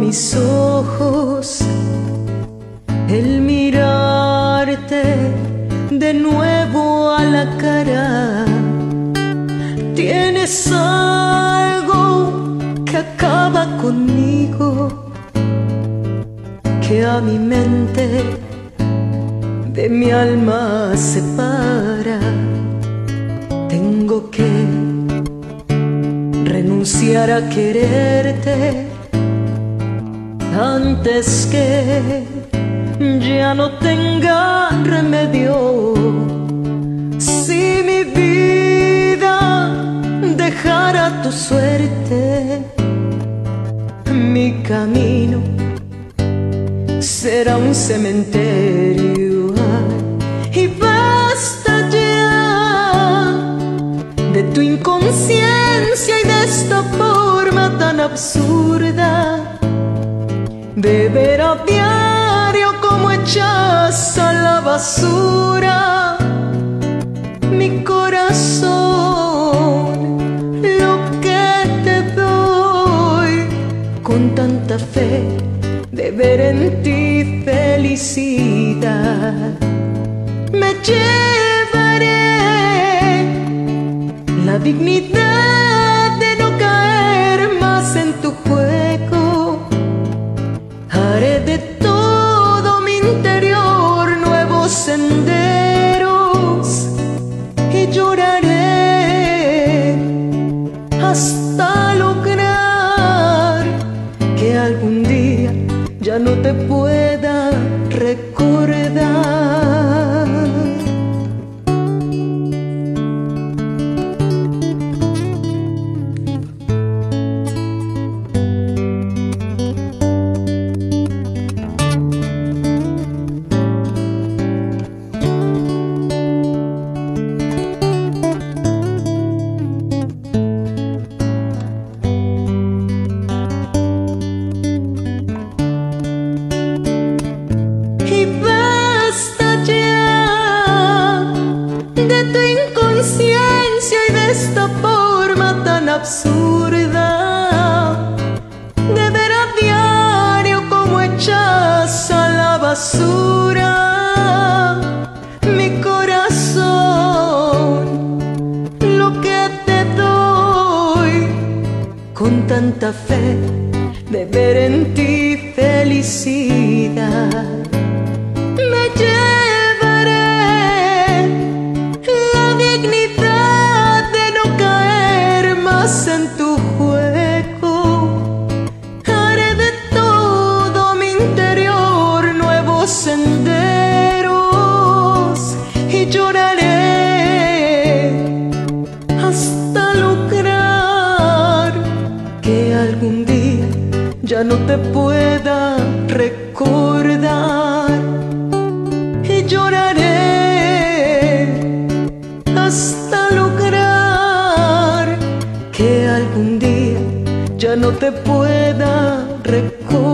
mis ojos el mirarte de nuevo a la cara. Tienes algo que acaba conmigo, que a mi mente de mi alma separa. Tengo que renunciar a quererte antes que ya no tenga remedio. Si mi vida dejara tu suerte, mi camino será un cementerio. Y basta ya de tu inconsciencia y de esta forma tan absurda. Beber a diario como echas a la basura mi corazón, lo que te doy con tanta fe de ver en ti felicidad. Me llevaré la dignidad de no caer más en tu juego. Haré de todo mi interior nuevos senderos y lloraré hasta lograr que algún día ya no te pueda recordar. Y basta ya de tu inconsciencia y de esta forma tan absurda de ver a diario como echas a la basura mi corazón, lo que te doy con tanta fe de ver en ti felicidad. Me llevaré la dignidad de no caer más en tu juego. Haré de todo mi interior nuevos senderos y lloraré hasta lograr que algún día ya no te pueda recordar. Y lloraré hasta lograr que algún día ya no te pueda recordar.